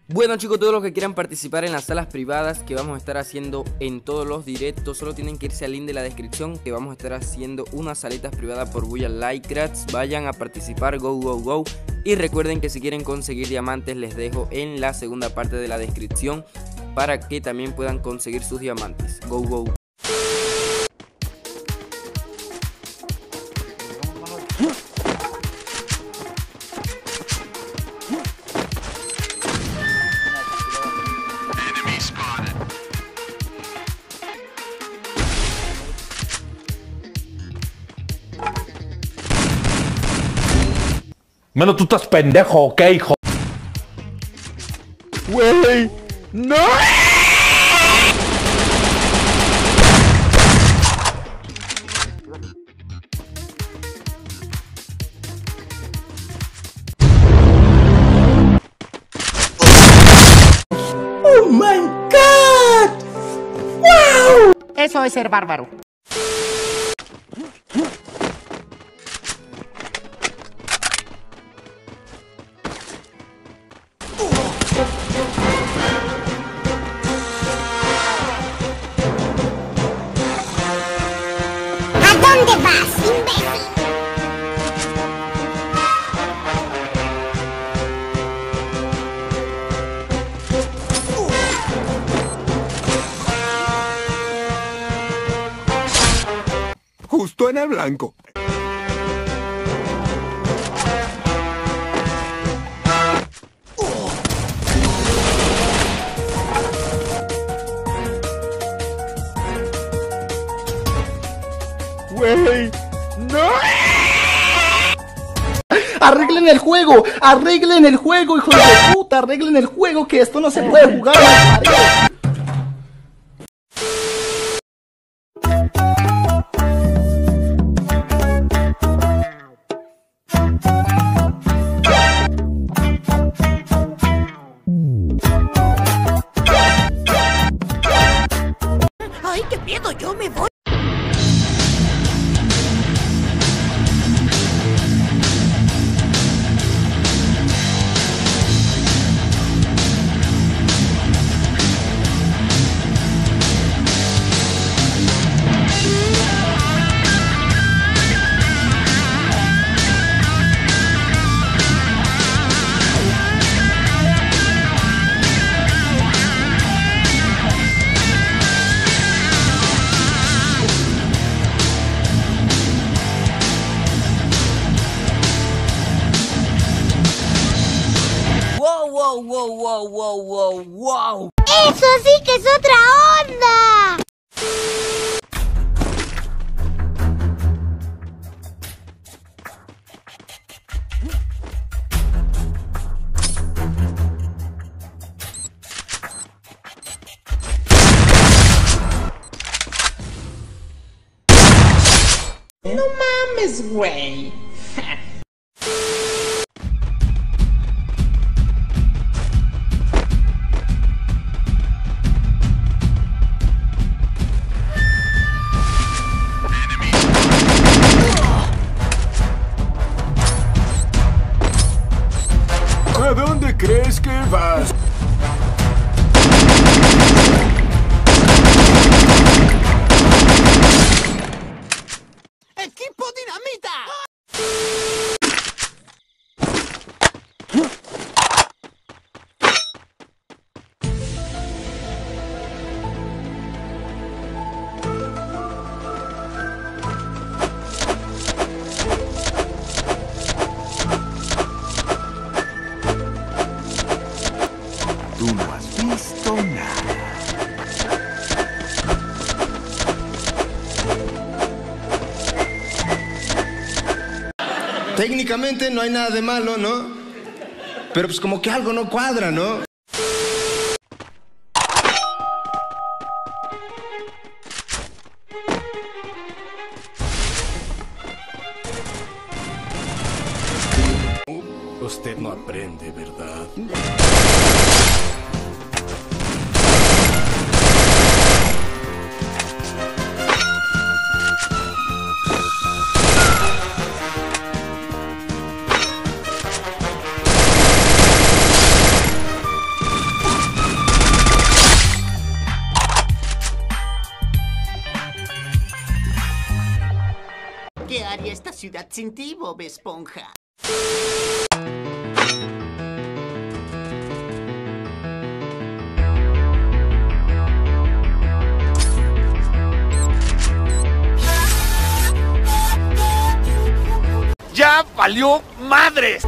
Bueno chicos, todos los que quieran participar en las salas privadas que vamos a estar haciendo en todos los directos, solo tienen que irse al link de la descripción, que vamos a estar haciendo unas salitas privadas por Buya Likecrats. Vayan a participar, go go go. Y recuerden que si quieren conseguir diamantes les dejo en la segunda parte de la descripción para que también puedan conseguir sus diamantes. Go go. Mano, tú estás pendejo, ¿ok, hijo? Güey, no. Oh my God. Wow. Eso es ser bárbaro. ¿A dónde vas, imbécil? Justo en el blanco. Güey, no. Arreglen el juego, hijos de puta, arreglen el juego, que esto no se puede jugar, marido. ¡Ay, qué miedo! ¡Yo me voy! Wow. ¡Eso sí que es otra onda! No mames, güey. ¿A dónde crees que vas? ¡Equipo Dinamita! Tú no has visto nada. Técnicamente no hay nada de malo, ¿no? Pero pues como que algo no cuadra, ¿no? Usted no aprende, ¿verdad? haría esta ciudad sin ti, Bob Esponja? ¡Ya valió madres!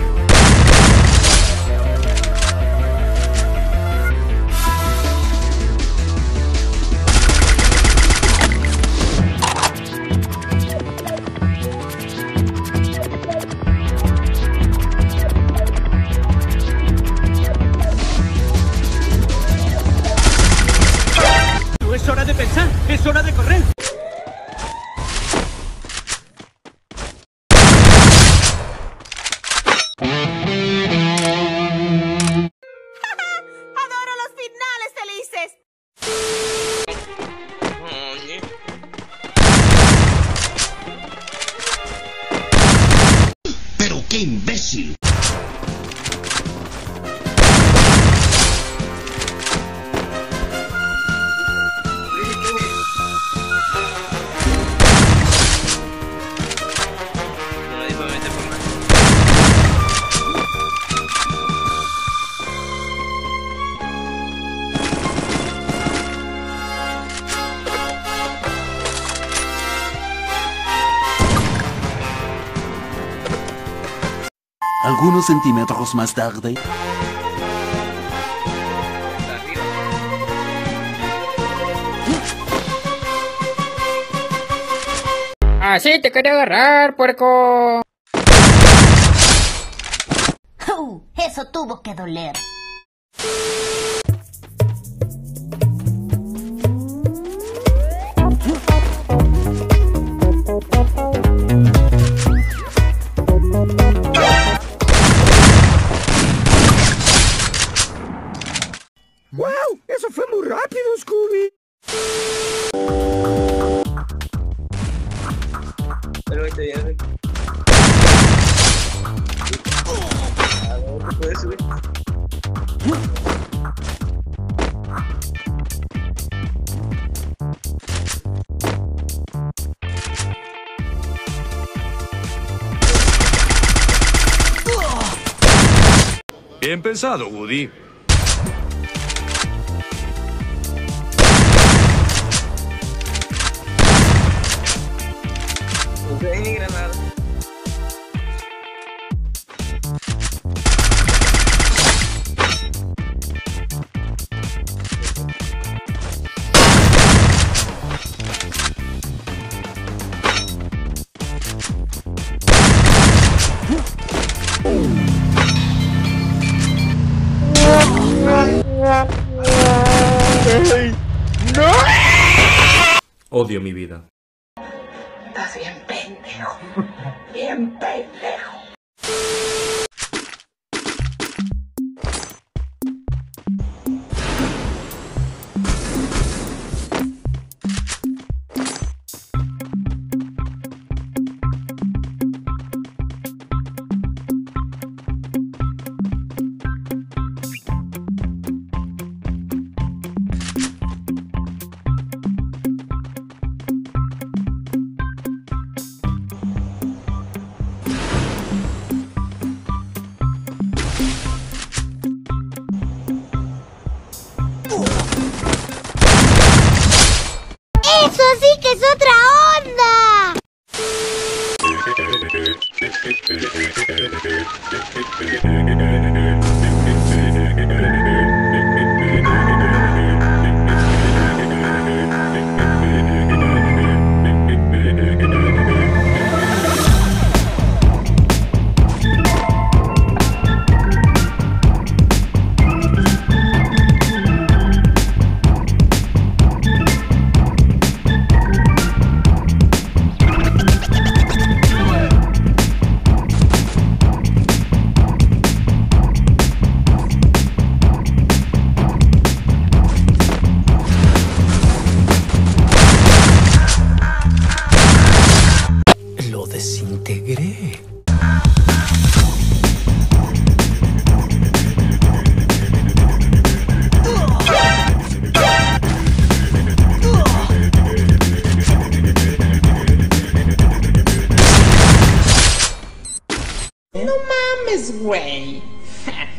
No es hora de pensar, es hora de correr. ¡Adoro los finales felices! ¡Pero qué imbécil! Algunos centímetros más tarde. Así te quería agarrar, puerco. Eso tuvo que doler. ¡Wow! ¡Eso fue muy rápido, Scooby! Bien pensado, Woody. No hay ni granada. ¡No! Odio mi vida. Estás bien pendejo. Bien pendejo. mames, güey.